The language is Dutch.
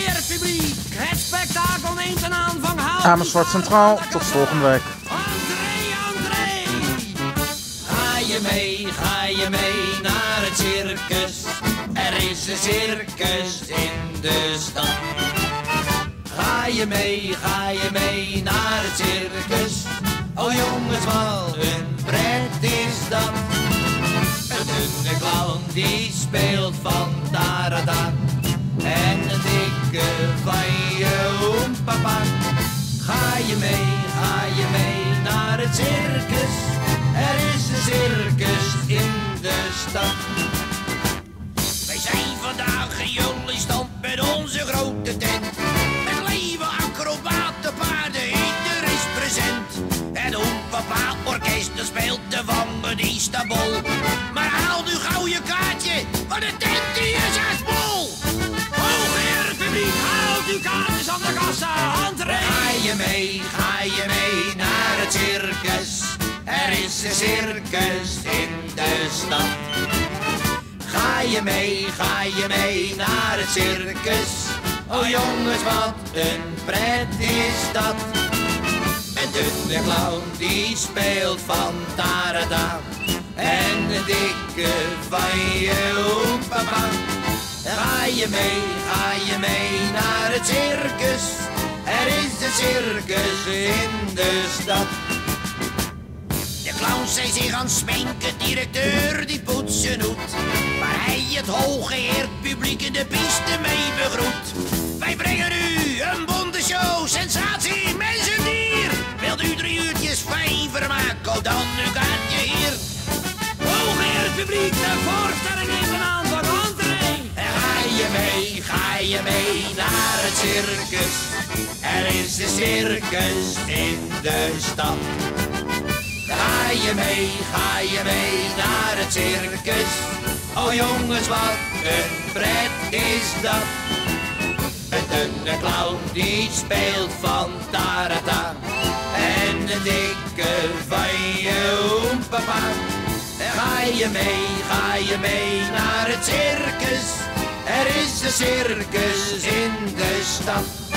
Alweer publiek, het spektakel neemt een aanvang. Amersfoort Centraal, tot volgende week. Entree, entree. Ga je mee naar het circus? Er is een circus in de stad. Ga je mee naar het circus? Oh jongens, wat een pret is dat. Een dunne clown die speelt van tarada. En een dikke van je oempapa. Ga je mee naar het circus? Er is een circus in de stad. Wij zijn vandaag jullie stand met onze grote tent. Met leven, acrobaten, paarden, ieder is present. Het oempapa orkest speelt de wangen die staat bol. Maar haal nu gauw je kaartje, want de tent die is echt vol. Hoogheer publiek, haalt uw kaartjes aan de kassa, entree. Ga je mee naar het circus? Er is een circus in de stad. Ga je mee naar het circus? Oh jongens, wat een pret is dat. Een dunne clown die speelt van tarada. En een dikke van je oempapa. Ga je mee naar het circus? Er is een circus in de stad. De clowns zijn zich aan het sminken, directeur die poetst zijn hoed. Waar hij het hooggeëerd publiek in de piste mee begroet. Wij brengen u een bonte show, sensatie, mensen dier. Wilt u 3 uurtjes fijn vermaak, koop dan uw kaartje hier. Hooggeëerd publiek, de voorstelling heeft een aanvang, entree. Ga je mee naar het circus? Er is een circus in de stad. Ga je mee naar het circus? Oh jongens, wat een pret is dat. Een dunne clown die speelt van tarata. En een dikke van je oempapa. Ga je mee naar het circus? Er is een circus in de stad.